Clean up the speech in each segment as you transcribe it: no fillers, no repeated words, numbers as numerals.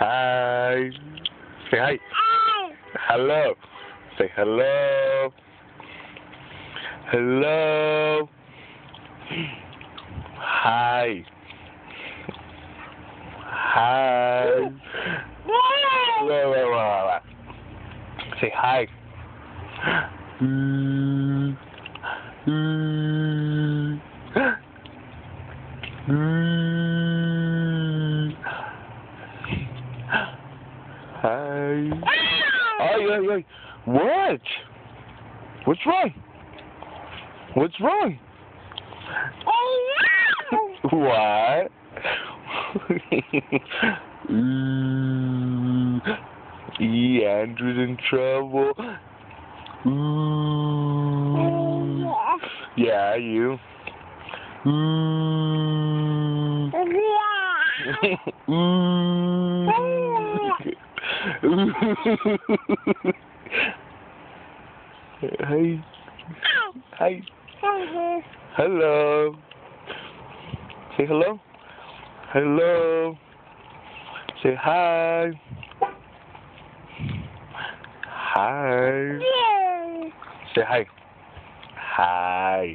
Hi. Say hi. Hello. Say hello. Hello. Hi. Hi. Wait. Say hi. Hi. Ay. What? What's wrong? What's wrong? What? Andrew's in trouble. Yeah, you. Hi. Hi. Hello. Say hello. Hello. Say hi. Hi. Say hi. Hi.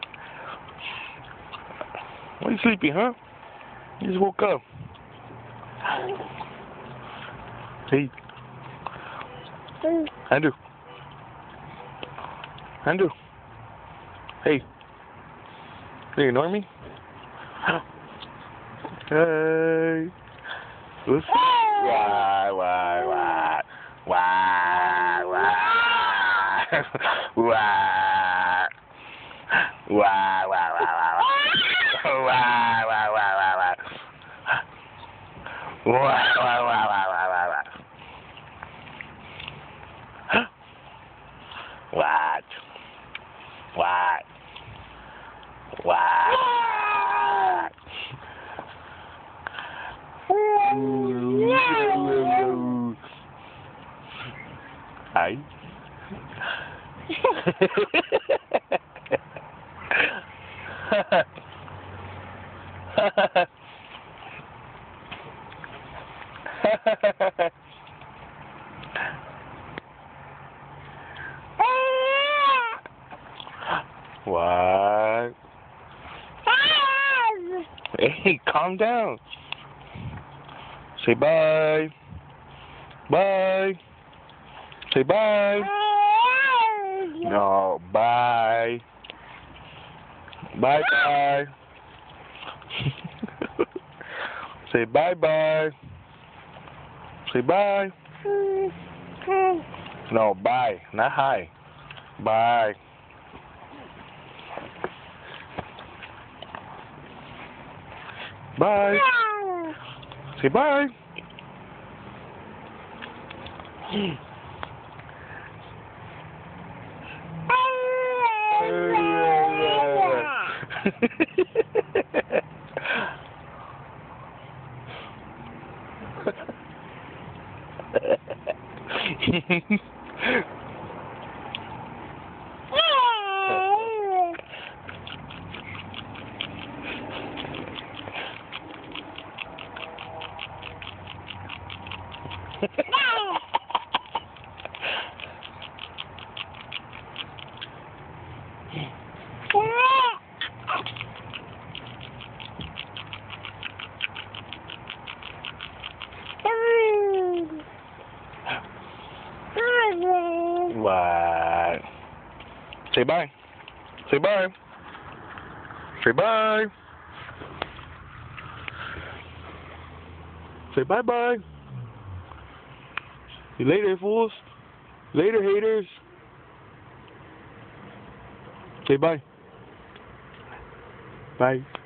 Why are you sleeping, huh? You just woke up. Hey. Andrew. Andrew. Hey. You ignore me? Hey. What's Why? Why? What? Hi. What? Hey, calm down. Say bye. Bye. Say bye. No, bye. Bye. Say bye. Say bye. No, bye. Not hi. Bye. Bye. Say bye. What? Say bye. Say bye. Say bye. Say bye. See you later, fools. Later, haters. Say bye. Bye.